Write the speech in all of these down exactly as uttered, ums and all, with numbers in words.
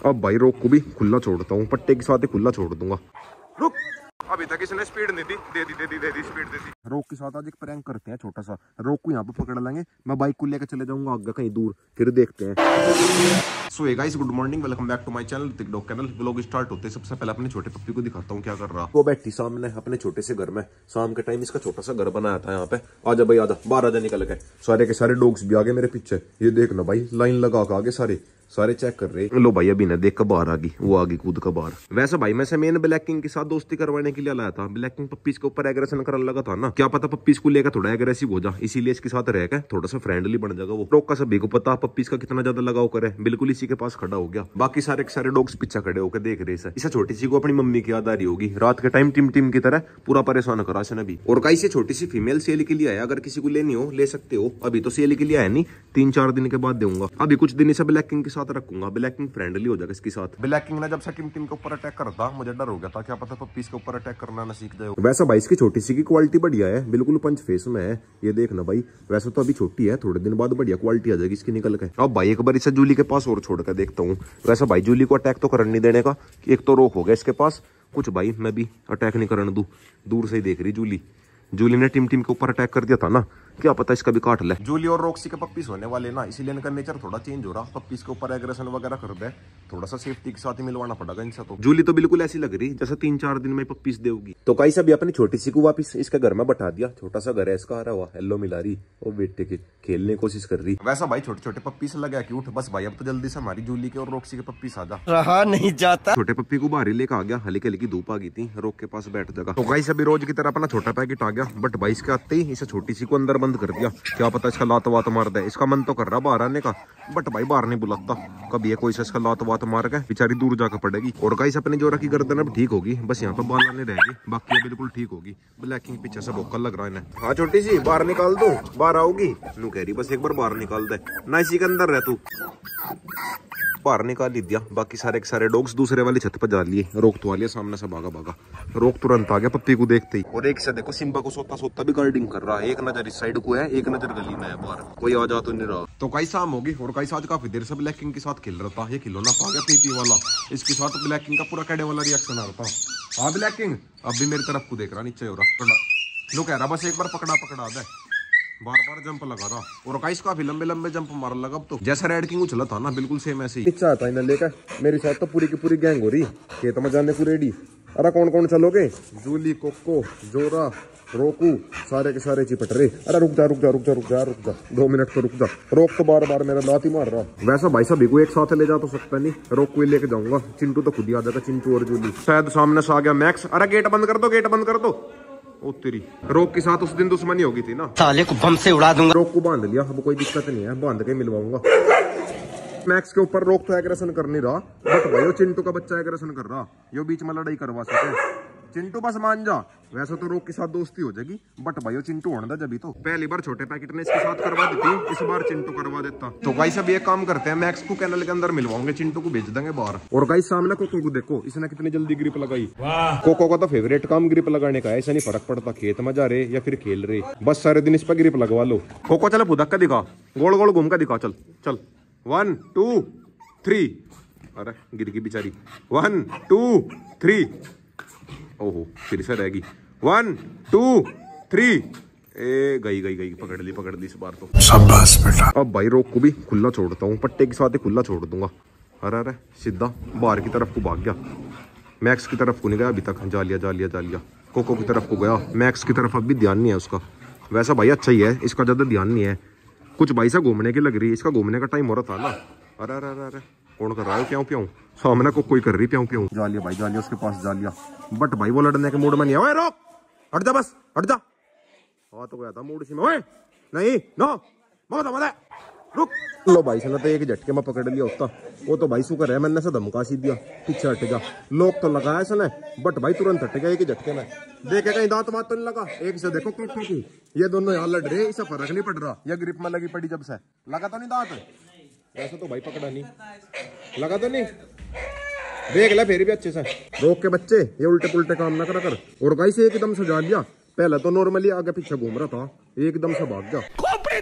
अब भाई रोक को भी खुला छोड़ता हूँ, पट्टे के साथ ही खुला छोड़ दूंगा। रुक, अभी तक इसने स्पीड नहीं दी, दे दी दे दी दे दी स्पीड दे दी। रोक के साथ आज एक प्रैंक करते हैं छोटा सा। रोक को यहाँ पे पकड़ लेंगे, मैं बाइक को लेकर चले जाऊंगा आगे कहीं दूर, फिर देखते हैं। So hey guys, good morning, welcome back to my channel tik dog channel. Vlog start होते हैं सबसे पहले अपने छोटे पप्पी को दिखाता हूँ क्या कर रहा। वो बैठी सामने अपने छोटे से घर में, शाम के टाइम इसका छोटा सा घर बनाया था यहाँ पे। आजा भाई आजा, बाहर आजा निकल के। सारे के सारे डॉग्स भी आगे मेरे पीछे, ये देखना भाई लाइन लगा के आगे सारे सारे चेक कर रहे। लो भाई अभी ना देख कर बाहर आ गई, वो आ गई कूद का बाहर। वैसे भाई मैं से मेन ब्लैक किंग के साथ दोस्ती करवाने के लिए लाया था। ब्लैक किंग पप्पीज के ऊपर एग्रेशन करने लगा था ना, क्या पता पप्पीज को लेकर थोड़ा एग्रेसिव हो जा, इसीलिए इसके साथ रह के थोड़ा सा फ्रेंडली बन जाएगा वो। रोक का सभी को पता पप्पीज का कितना ज्यादा लगाव करे, बिल्कुल इसी के पास खड़ा हो गया। बाकी सारे सारे डॉग्स पीछे खड़े होकर देख रहे हैं। इसे छोटी सी को अपनी मम्मी की याद आ रही होगी, रात के टाइम टिम टिम की तरह पूरा परेशान करा इसने भी। और कई से छोटी सी फीमेल सेल के लिए आया, अगर किसी को लेनी हो ले सकते हो। अभी तो सेल के लिए है नहीं, तीन चार दिन के बाद दूंगा। अभी कुछ दिन इसे ब्लैक किंग के साथ रखूंगा, ब्लैक फ्रेंडली हो जाएगा इसके साथ। ब्लैक किंग ने जब से टिम टिम के ऊपर अटैक करता मुझे डर हो गया था, क्या पता पप्पीज के ऊपर अटैक करना ना सीख जाए। वैसे भाई इसकी छोटी सी की क्वालिटी बढ़िया है, बिल्कुल पंच फेस में है, ये देखना भाई। वैसे तो अभी छोटी है, थोड़े दिन बाद बढ़िया क्वालिटी आ जाएगी इसकी निकल के। अब भाई एक बार इसे जूली के पास और छोड़ कर देखता हूँ। वैसे भाई जूली को अटैक तो करने नहीं देने का, एक तो रोक हो गया इसके पास कुछ। भाई मैं भी अटैक नहीं करने दूं, दूर से ही देख रही जूली। जूली ने टिम टिम के ऊपर अटैक कर दिया था ना, क्या पता इसका भी काट ले। जूली और रॉक्सी के पप्पीज होने वाले ना, इसीलिए इनका नेचर थोड़ा चेंज हो रहा। पप्पीज के ऊपर एग्रेशन वगैरह कर दे, थोड़ा सा सेफ्टी के साथ ही मिलवाना पड़ेगा इनसे। तो जूली तो बिल्कुल ऐसी लग रही जैसे तीन चार दिन में पप्पीज देगी। तो कई सब अपनी छोटी सी को वापिस इसके घर में बैठा दिया। छोटा सा घर है इसका, आ रहा हुआ हेलो मिला रही और बेटे के खेलने की कोशिश कर रही। वैसा भाई छोटे छोटे पप्पीज लगा क्यूट। बस भाई अब तो जल्दी से हमारी जूली के और रॉक्सी के पप्पीज आ जा, रहा नहीं जाता। छोटे पप्पी को बाहर लेकर आ गया, हल्की हल्की धूप आ गई थी, रोक के पास बैठ जाएगा। तो गाइस अभी रोज की तरह अपना छोटा पैकेट आ गया, बट भाई इसके आते ही इसे छोटी सी को अंदर बंद कर दिया। क्या पता इसका लात वात मार दे। इसका मन तो कर रहा बाहर आने का, बट भाई बाहर नहीं बुलाता। कभी ये कोई से इसका लात वात मार के बेचारी दूर जाकर पड़ेगी। और गाइस अपने जोरा की गर्दन अब ठीक होगी, बस यहाँ पे बाल आने रहेगी, बाकी ये बिल्कुल ठीक होगी। ब्लैक किंग पीछे से भोकल लग रहा है इन्हें। हाँ छोटी सी बाहर निकाल दो, बाहर आओगी नू कह रही, बस एक बार बाहर निकाल दे ना, इसी के अंदर रह तू। बाहर निकाल ही दिया। बाकी सारे के सारे डॉग्स दूसरे वाली छत पर जा लिए। रोक तो वाली सामने से भागा भागा, रोक तुरंत आ गया पप्पी को देखते ही। और एक से देखो सिम्बा को सोता सोता भी गार्डिंग कर रहा है। एक नजर इस साइड को है, एक नजर गली में है, बाहर कोई आ जा तो नहीं रहा। तो कई शाम होगी और कई आज काफी देर से ब्लैक किंग के साथ खेल रहा था। ये खिलौना पा गया पीपी वाला, इसके साथ ब्लैक किंग का पूरा कैडे वाला रिएक्शन आ रहा था। हाँ ब्लैक किंग अब भी मेरी तरफ को देख रहा, नीचे हो रहा, लो कह रहा बस एक बार पकड़ा पकड़ा दे, बार बार जंप लगा रहा। और काइस काफी लंबे लंबे जंप मार लगा। अब तो जैसा रेड किंग उछला था ना, बिल्कुल सेम ऐसे ही। इच्छा था इन्हें लेकर, मेरे साथ तो पूरी की पूरी गैंग हो रही खेत में जाने को रेडी। अरे कौन कौन चलोगे? जूली, कोको, जोरा, रोकू, सारे के सारे चिपट रहे। अरे रुक जा रुक जा रुक जा रुक जा रुक जा दो मिनट तो रुक जा। रोक तो बार बार मेरा लात ही मार रहा। वैसा भाई सभी को एक साथ ले जा तो सकता नहीं, रोक को ही लेके जाऊंगा। चिंटू तो खुद ही आ जाएगा, चिंटू और जूली। शायद सामने से आ गया मैक्स। अरे गेट बंद कर दो, गेट बंद कर दो। ओ तेरी, रोक के साथ उस दिन दुश्मनी होगी थी ना, साले को बम से उड़ा दूंगा। रोक को बांध लिया, अब कोई दिक्कत नहीं है, बांध के मिलवाऊंगा। मैक्स के ऊपर रोक तो एग्रेशन कर नहीं रहा, बट भाई वो चिंटू का बच्चा एग्रेशन कर रहा, ये बीच में लड़ाई करवा सके। चिंटू बस मान जा। वैसे तो रोक के साथ दोस्ती हो जाएगी, बट भाई वो चिंटू होना जब तो। पहली बार छोटे पैकेट ने इसके साथ करवा दी थी, इस बार चिंटू करवा देता। तो गाइस अब एक काम करते हैं, मैक्स को कैनल के अंदर मिलवाओगे, चिंटू को भेज देंगे बाहर। और गाइस सामने कोको को देखो, इसने कितनी जल्दी ग्रिप लगाई। कोको का तो फेवरेट काम ग्रिप लगाने का है, ऐसा नहीं फर्क पड़ता खेत में जा रहे या फिर खेल रहे, बस सारे दिन इस पर ग्रिप लगवा लो। कोको चलो फुदक का दिखा, गोल गोल घूम का दिखा, चल चल। वन टू थ्री, अरे गिर गई बेचारी। वन टू थ्री, ओहो फिर से रहेगी। वन टू थ्री, ए गई गई गई, पकड़ ली पकड़ ली इस बार तो। शाबाश बेटा। अब भाई रोक को भी खुला छोड़ता हूँ, पट्टे के साथ ही खुला छोड़ दूंगा। अरे अरे सीधा बाहर की तरफ को भाग गया। मैक्स की तरफ को नहीं गया अभी तक, जा लिया जा लिया जा लिया। कोको की तरफ को गया, मैक्स की तरफ अब भी ध्यान नहीं है उसका। वैसा भाई अच्छा ही है, इसका ज्यादा ध्यान नहीं है। कुछ भाई से घूमने की लग रही है, इसका घूमने का टाइम हो रहा था ना। अरे अरे अरे कौन कर रहा है प्याऊ प्याऊ? सामने को कोई कर रही प्याऊ प्याऊ। जा लिया भाई जा लिया, उसके पास जा लिया, बट भाई वो लड़ने के मूड में नहीं है। ओए रोक, हट जा बस हट जा। हाँ तो गया था मूड इसी में। ओए नहीं नो मत मत रुक। लो भाई से तो एक झटके में पकड़ लिया होता। वो तो भाई शुक्र है मैंने से धमका सी दिया, पीछे हट जा। लोग तो लगाया इसने, बट भाई तुरंत हट गया एक झटके में। देखे कहीं दांत वात तो नहीं लगा। एक से देखो कोको की, ये दोनों यहाँ लड़ रहे, इसे फर्क नहीं पड़ रहा, ये ग्रिप में लगी पड़ी जब से। लगा तो नहीं दांत? ऐसा तो भाई पकड़ा नहीं, लगा तो नहीं, देख ले फिर भी अच्छे से। रोक के बच्चे ये उल्टे पुल्टे काम ना करा कर। और गाइस एकदम से जा लिया, पहले तो नॉर्मली आगे पीछे घूम रहा था, एकदम से भाग गया।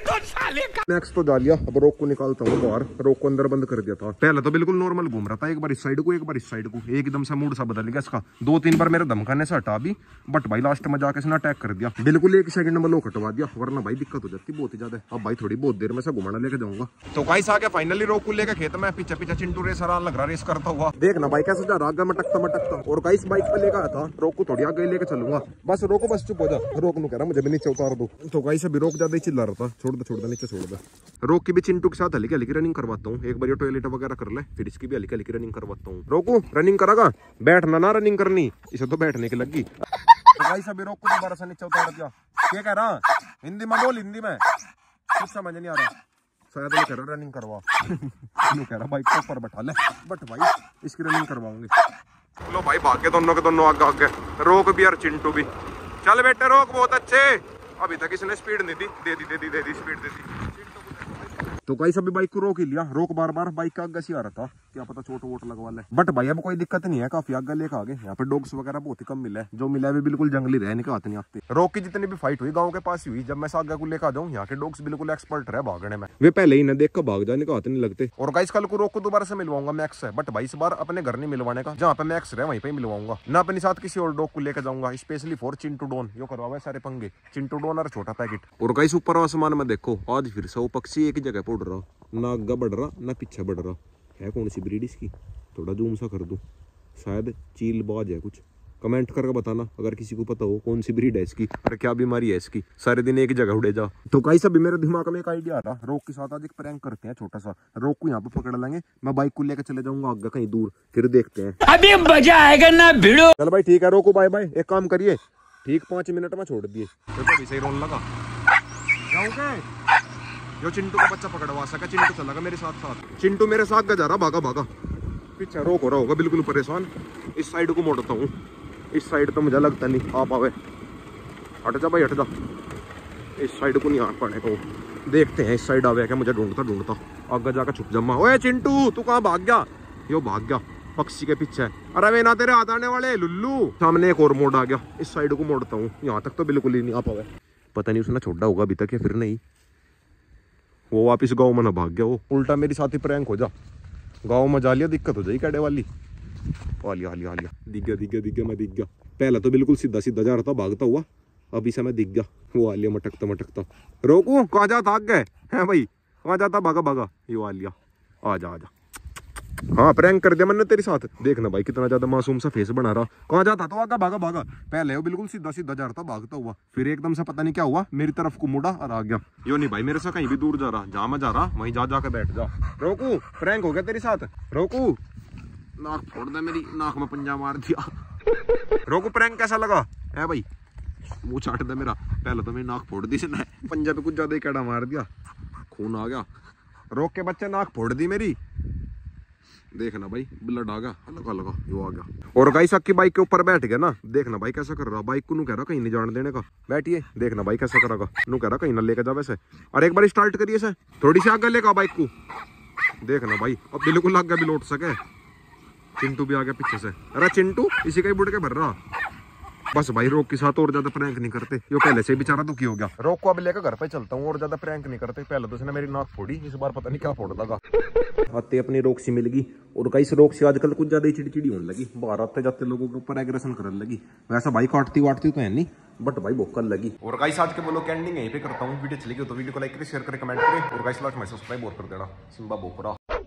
साले का। नेक्स्ट तो जा लिया, अब रोक को निकालता हूँ बाहर। रोक को अंदर बंद कर दिया था। पहले तो बिल्कुल नॉर्मल घूम रहा था, एक बार इस साइड को एक बार इस साइड को, एकदम से मूड सा बदल गया इसका। दो तीन बार मेरे धमकाने से हटा भी, बट भाई लास्ट में जाके इसने अटैक कर दिया। बिल्कुल एक सेकंड में लोग हटवा दिया, वरना भाई दिक्कत हो जाती बहुत ही ज्यादा। अब भाई थोड़ी बहुत देर में से घुमाना लेके जाऊंगा। तो गाइस आ गया फाइनली रोक को लेकर खेत में। पीछे पीछे चिंटू रेसर लग रहा रेस करता हुआ। देखना भाई कैसे जा रहा आगे मटकता मटकता। और गाइस बाइक पे लेकर आया था, रोक को थोड़ी आगे लेके चलूंगा। बस रोको, बस चुप हो जा। रोक नु कह रहा मुझे भी नीचे उतार दो। तो गाइस अभी रोक ज्यादा ही चिल्ला रहा था, छोड़ दो छोड़ दो नीचे छोड़ दो। रोक की भी चिंटू के साथ हल्की हल्की रनिंग करवाता हूँ। एक बार ये टॉयलेट वगैरह कर ले, फिर इसकी भी हल्की हल्की रनिंग करवाता हूँ। रोकू रनिंग करेगा, बैठना ना रनिंग करनी, इसे तो बैठने की लगी। तो गाइस अभी रोक को दोबारा से नीचे उतार दिया। क्या कह रहा हिंदी में बोल, हिंदी में कुछ समझ नहीं आ रहा। शायद ये कह रहा रनिंग करवा ये कह रहा बाइक के ऊपर बैठा ले, बट भाई इसकी रनिंग करवाऊंगी। लो भाई भाग्य दोनों के दोनों आगे आगे। रोक भी और चिंटू भी। चल बेटे रोक, बहुत अच्छे। अभी तक इसने स्पीड नहीं दी, दे दी दे दी दे दी स्पीड दे दी। तो गाइस अभी बाइक को रोक ही लिया। रोक बार बार बाइक का आगे से आ रहा था, क्या पता चोट वोट लगवा ले। बट भाई अब कोई दिक्कत नहीं है, काफी आगे लेकर आगे। यहाँ पे डॉग्स वगैरह बहुत ही कम मिले, जो मिला है बिल्कुल जंगली रहे, इनके हाथ नहीं आते। रोक की जितनी भी फाइट हुई गाँव के पास हुई, जब मैं आगे को लेकर आ जाऊँ, यहाँ के डॉग्स बिल्कुल एक्सपर्ट रहे भागने में। वे पहले ही न देख कर भाग जाने का हाथ नहीं लगते। और गाइस कल को रोक को दोबारा से मिलवाऊंगा मैक्स से, बट भाई इस बार अपने घर नहीं मिलवाने का, जहाँ पे मैक्स रहे वहीं पे मिलवाऊंगा ना। अपने साथ किसी और डॉग को लेकर जाऊंगा, specially for Chintu don. Yo करवा सारे पंगे, चिंटू डॉन और छोटा पैकेट। और गाइस ऊपर आसमान में देखो, आज फिर से वो पक्षी एक जगह पर उड़ रहा, ना आगे बढ़ रहा ना पीछे बढ़ रहा है। कौन सी ब्रीड इसकी, थोड़ा जूम सा कर दूं, शायद चील बाज है कुछ। कमेंट करके बताना अगर किसी को पता हो कौन सी ब्रीड है इसकी और क्या बीमारी है इसकी, सारे दिन एक जगह उड़े जा। तो गाइस अभी मेरे दिमाग में एक आइडिया आ रहा, रोक के साथ आज एक प्रैंक करते हैं छोटा सा। रोक को यहाँ पे पकड़ लेंगे, मैं बाइक को लेकर चले जाऊंगा आगे कहीं दूर, फिर देखते हैं अभी मजा आएगा ना भिड़ो। चल भाई ठीक है, रोको बाय बाय। एक काम करिए, ठीक पांच मिनट में छोड़ दिए तो सही रोन लगा जाऊंगे। जो चिंटू का बच्चा पकड़वा सका, चिंटू चलेगा मेरे साथ साथ। चिंटू मेरे साथ का जा रहा, भागा भागा। पीछे रोक हो रहा होगा बिल्कुल परेशान। इस साइड को मोड़ता हूँ, इस साइड तो मुझे लगता नहीं आ पावे। हट जा भाई हट जा, इस साइड को नहीं आ पाने को। देखते हैं इस साइड आवे क्या, मुझे ढूंढता ढूंढता आगे जाकर छुप जमा। ओए चिंटू तू कहाँ भाग गया? यो भाग गया पक्षी के पीछे। अरे वे ना तेरे हाथ आने वाले लुल्लू। सामने एक और मोड़ आ गया, इस साइड को मोड़ता हूँ। यहाँ तक तो बिल्कुल ही नहीं आ पावे। पता नहीं उसने छोड़ा होगा अभी तक या फिर नहीं। वो वापिस गाँव में ना भाग गया, वो उल्टा मेरी साथी प्रैंक हो जा। गाँव में जा लिया दिक्कत हो जाएगी कैडे वाली। आलिया आलिया आलिया दिख गया दिख गया दिख गया मैं दिख गया। पहले तो बिल्कुल सीधा सीधा जा रहा था भागता हुआ, अभी से मैं दिख गया। वो आलिया मटकता मटकता। रोकू कहाँ जा भाग गए हैं भाई, कहाँ जाता भागा भागा। ये आलिया आजा आजा। हाँ प्रैंक कर दिया मैंने तेरे साथ। देखना भाई कितना ज्यादा मासूम सा फेस बना रहा। कहाँ जाता तो आगा भागा भागा। पहले वो बिल्कुल सीधा सीधा जा रहा था भागता हुआ, फिर एकदम से पता नहीं क्या हुआ मेरी तरफ को मुड़ा और आ गया। यो नहीं भाई मेरे से कहीं भी दूर जा रहा, जहाँ मैं जा रहा वहीं जा जाकर बैठ जा। रोकू प्रैंक हो गया तेरे साथ। रोकू नाक फोड़ दे मेरी, नाक में पंजा मार दिया। रोकू प्रैंक कैसा लगा है भाई? मुँह चाट दे मेरा, पहले तो मेरी नाक फोड़ दी इसने, पंजा पे कुछ ज्यादा ही कैडा मार दिया, खून आ गया। रोक के बच्चे नाक फोड़ दी मेरी। देखना भाई ब्लड आ गया, लगा लगा यो आ गया। और गाइस की बाइक के ऊपर बैठ गया ना, देखना भाई कैसा कर रहा। बाइक को नू कह रहा कहीं नहीं जाने देने का, बैठिए देखना भाई कैसा करेगा। नू कह रहा कहीं ना लेकर जा वैसे। और एक बार स्टार्ट करिए से, थोड़ी सी आगे लेगा बाइक को। देखना भाई अब बिल्कुल आगे भी लौट सके। चिंटू भी आ गया पीछे से। अरे चिंटू इसी का ही बुड़ के भर रहा। बस भाई रोक के साथ और ज्यादा प्रैंक नहीं करते, यो पहले से बेचारा दुखी हो गया। रोक को अब लेकर घर पे चलता हूँ, और ज्यादा प्रैंक नहीं करते। पहले तो उसने मेरी नाक फोड़ी, इस बार पता नहीं क्या फोड़ लगा। आते अपनी रोक सी मिल गई। और गाइस रोक से आजकल कुछ ज्यादा ही चिड़चिड़ी होने लगी, बाहर आते जाते लोगों के ऊपर एग्रेशन करने लगी। वैसा भाई काटती वाटती तो है नहीं, बट भाई भोकल लगी। और गाइस आज के बोलो एंडिंग यहीं पे करता हूँ। वीडियो चली गई तो वीडियो को लाइक करें, शेयर करें, कमेंट करें। और गाइस लाइक में सब्सक्राइब और कर देना। सिम्बा बोकरा।